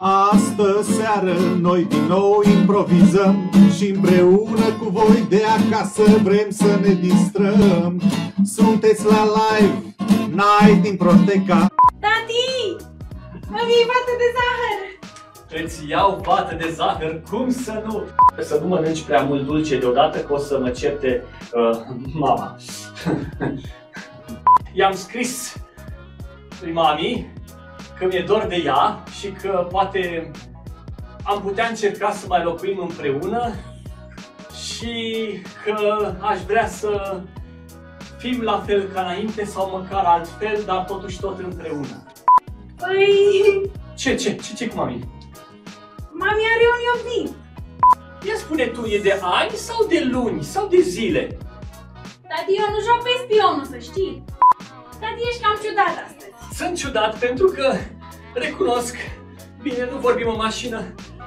Astă seară noi din nou improvizăm și împreună cu voi de acasă vrem să ne distrăm. Sunteți la live, Night din Proteca. Tati! Îmi iei vată de zahăr! Îți iau vată de zahăr, cum să nu? Să nu mănânci prea mult dulce deodată, că o să mă certe mama. I-am scris lui mami că mi-e dor de ea și că poate am putea încerca să mai locuim împreună și că aș vrea să fim la fel ca înainte sau măcar altfel, dar totuși tot împreună. Păi... Ce cu mami? Mami are un iubit. Ia spune tu, e de ani sau de luni sau de zile? Tati, eu nu joc pe spionul, să știi. Tati, ești cam ciudat astăzi. Sunt ciudat pentru că recunosc, bine, nu vorbim în mașină.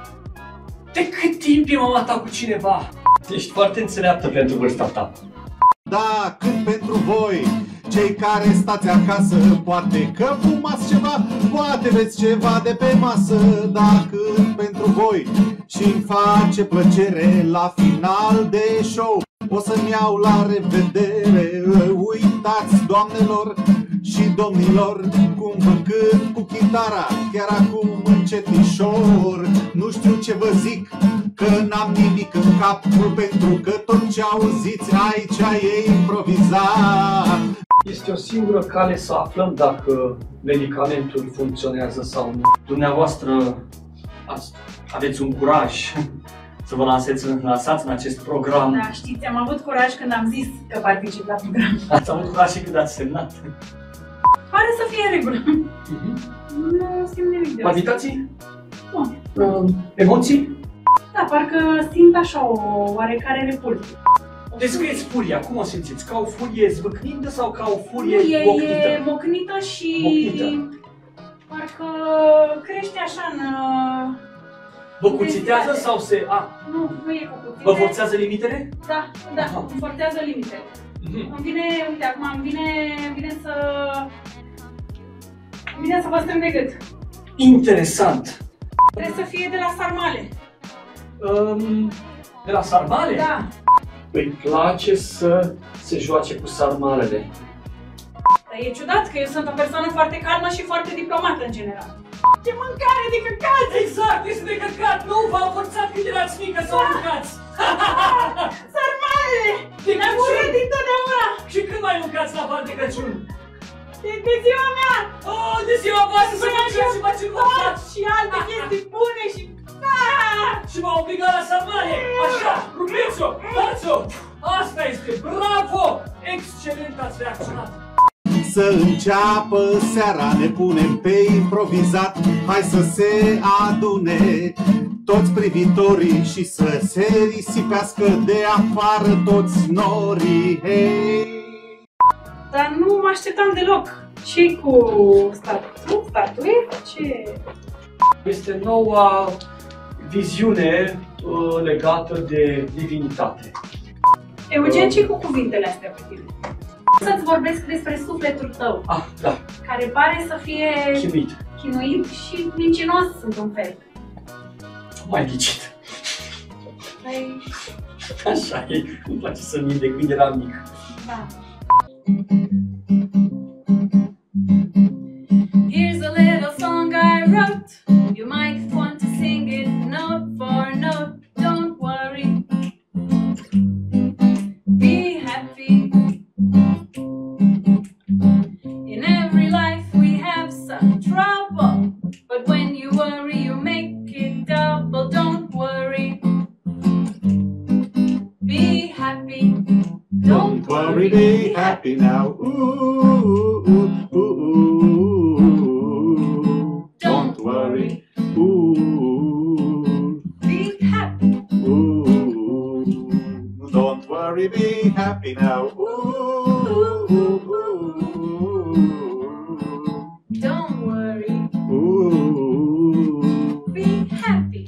De cât timp e mama ta cu cineva? Ești foarte înțeleaptă pentru vârsta ta. Da, cât pentru voi, cei care stați acasă, poate că fumați ceva, poate veți ceva de pe masă. Da, cât pentru voi și-mi face plăcere la final de show o să-mi iau la revedere. Uitați, doamnelor și domnilor, cum vă cânt cu chitara, chiar acum încetișor. Nu știu ce vă zic, că n-am nimic în cap, pentru că tot ce auziți aici e improvizat. Este o singură cale să aflăm dacă medicamentul funcționează sau nu. Dumneavoastră aveți un curaj să vă lansați în acest program. Da, știți, am avut curaj când am zis că particip la program. Ați avut curaj și când ați semnat. Pare să fie în regulă. Nu simt nimic de asta. Palpitații? Nu. Emoții? Da, parcă simt așa o oarecare repulsie. Descrieți furia, cum o simțiți? Ca o furie zvâcnită sau ca o furie mocnită? E mocnită și... mocnită. Parcă crește așa în... Vă cuțitează sau se... Nu e cu cuțite. Vă forțează limitele? Da, îmi forțează limitele. Îmi vine, uite, acum îmi vine să vă strâng de gât. Interesant! Trebuie să fie de la sarmale. De la sarmale? Da. Îi place să se joace cu sarmalele. Dar e ciudat că eu sunt o persoană foarte calmă și foarte diplomată în general. Ce mâncare de căcat! Exact, este de căcat! Nu v-am forțat când erați mică să o mâncați! Sarmale! Mi-am urât dintotdeauna! Și când mai mâncați la bani de Crăciun? De ziua mea! Oh, de ziua voastră să mâncați și faceți mâncați! Și alte chestii bune și... Și m-a obligat la sarmale! Așa, rupeți-o! Dați-o! Asta este! Bravo! Excelent ați reacționat! Să înceapă seara, ne punem pe improvizat. Hai să se adune toți privitorii și să se risipească de afară toți norii. Hey! Dar nu mă așteptam deloc. Ce cu statueta? Ce? Este noua viziune legată de divinitate. Eugen, ce cu cuvintele astea pe tine? Să-ți vorbesc despre sufletul tău, Da. care pare să fie chinuit și mincinos într-un fel. Mai ghicit. Păi... Așa e, îmi place să mint de când eram mic. Da. Here's a little song I wrote. You might want to sing it note for note. Don't worry. Be happy. In every life we have some trouble, but when you worry you make it double. Don't worry. Be happy. Don't worry, be happy now. Ooh, ooh, ooh, ooh. Don't worry. Ooh. Be happy. Ooh. Don't worry, be happy now. Ooh, ooh, ooh. Don't worry. Ooh. Be happy.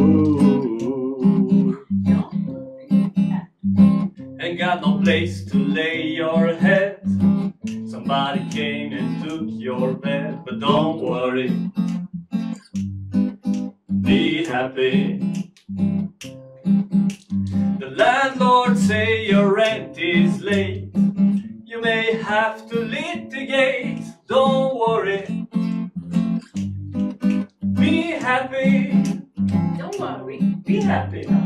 Ooh. Don't worry. Ain't got no place to lay your head. Somebody came and took your bed, but don't worry. happy. The landlord say your rent is late. You may have to litigate. Don't worry. Be happy. Don't worry. Be happy.